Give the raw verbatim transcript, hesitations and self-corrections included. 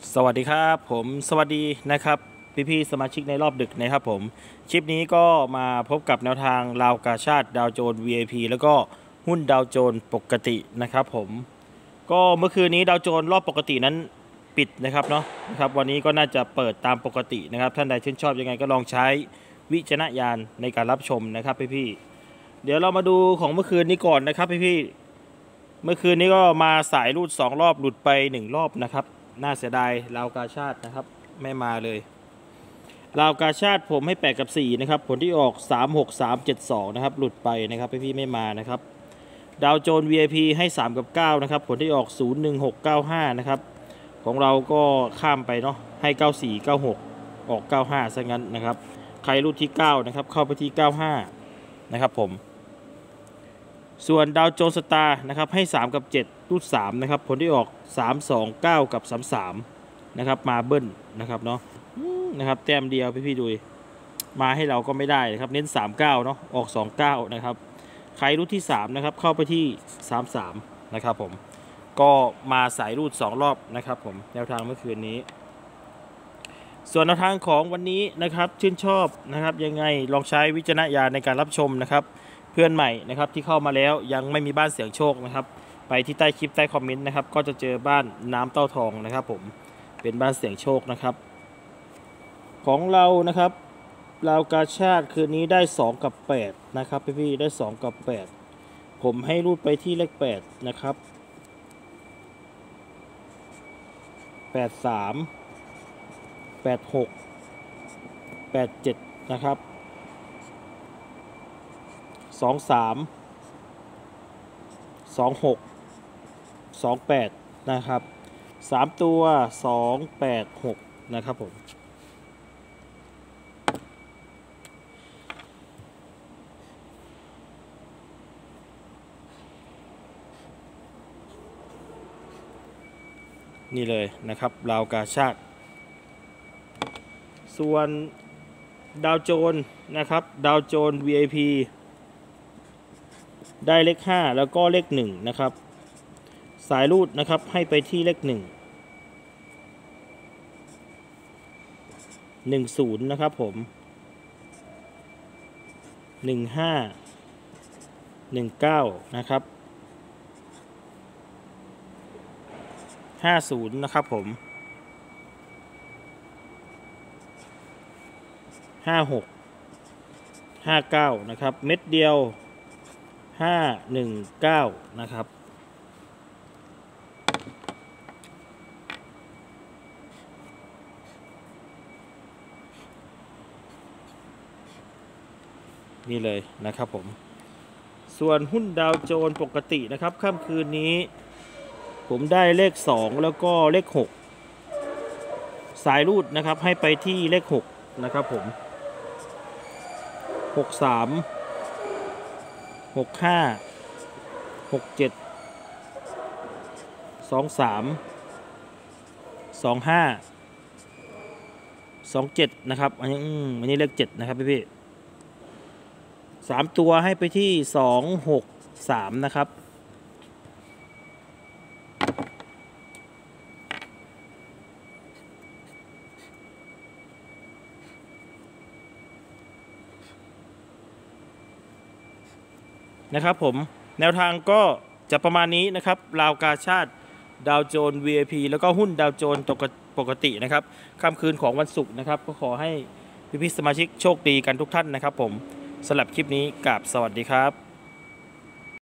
สวัสดีครับผมสวัสดีนะครับพี่ๆสมาชิกในรอบดึกนะครับผมคลิปนี้ก็มาพบกับแนวทางราวกาชาติดาวโจน วี ไอ พี แล้วก็หุ้นดาวโจนปกตินะครับผมก็เมื่อคืนนี้ดาวโจนรอบปกตินั้นปิดนะครับเนาะนะครับวันนี้ก็น่าจะเปิดตามปกตินะครับท่านใดชื่นชอบยังไงก็ลองใช้วิจารณญาณในการรับชมนะครับพี่ๆเดี๋ยวเรามาดูของเมื่อคืนนี้ก่อนนะครับพี่ๆเมื่อคืนนี้ก็มาสายรูดสองรอบหลุดไปหนึ่งรอบนะครับน่าเสียดายราวกาชาตินะครับไม่มาเลยราวกาชาติผมให้แปดกับสี่นะครับผลที่ออกสาม หก สาม เจ็ด สองนะครับหลุดไปนะครับพี่ๆไม่มานะครับดาวโจน วี ไอ พี ให้สามกับเก้านะครับผลที่ออกศูนย์ หนึ่ง หก เก้า ห้านะครับของเราก็ข้ามไปเนาะให้เก้า สี่ เก้า หกออกเก้า ห้าซะงั้นนะครับใครรูดที่เก้านะครับเข้าไปที่เก้า ห้านะครับผมส่วนดาวโจนสตาร์นะครับให้สามกับเจ็ดรูดสามนะครับผลที่ออกสาม สอง เก้ากับสาม สามนะครับมาเบิ้ลนะครับเนาะนะครับแต้มเดียวพี่ๆดูมาให้เราก็ไม่ได้นะครับเน้นสาม เก้าเนาะออกสอง เก้านะครับใครรูดที่สามนะครับเข้าไปที่สาม สามนะครับผมก็มาสายรูดสองรอบนะครับผมแนวทางเมื่อคืนนี้ส่วนแนวทางของวันนี้นะครับชื่นชอบนะครับยังไงลองใช้วิจารณญาณในการรับชมนะครับเพื่อนใหม่นะครับที่เข้ามาแล้วยังไม่มีบ้านเสี่ยงโชคนะครับไปที่ใต้คลิปใต้คอมเมนต์นะครับก็จะเจอบ้านน้ำเต้าทองนะครับผมเป็นบ้านเสี่ยงโชคนะครับของเรานะครับราวกาชาติคืนนี้ได้สองกับแปดนะครับพี่ๆได้สองกับแปดผมให้รูดไปที่เลขแปดนะครับแปด สาม แปด หก แปด เจ็ดนะครับสอง สาม สอง หก สอง แปดนะครับสามตัวสอง แปด หกนะครับผมนี่เลยนะครับราวกาชาติส่วนดาวโจนนะครับดาวโจน วี ไอ พี ได้เลขห้าแล้วก็เลขหนึ่งนะครับสายรูดนะครับให้ไปที่เลขหนึ่ง หนึ่ง ศูนย์นะครับผมหนึ่ง ห้า หนึ่ง เก้านะครับห้าสิบนะครับผมห้า หก ห้า เก้านะครับเม็ดเดียวห้า หนึ่ง เก้านะครับนี่เลยนะครับผมส่วนหุ้นดาวโจนปกตินะครับค่ำคืนนี้ผมได้เลขสองแล้วก็เลขหกสายรูดนะครับให้ไปที่เลขหกนะครับผมหก สาม หก ห้า หก เจ็ด สอง สาม สอง ห้า สอง เจ็ดนะครับอันนี้อันนี้เลขเจ็ดนะครับพี่พี่สามตัวให้ไปที่สอง หก สามนะครับนะครับผมแนวทางก็จะประมาณนี้นะครับราวกาชาติดาวโจน วี ไอ พี แล้วก็หุ้นดาวโจนปกตินะครับค่ำคืนของวันศุกร์นะครับก็ขอให้พี่ๆสมาชิกโชคดีกันทุกท่านนะครับผมสำหรับคลิปนี้กราบสวัสดีครับ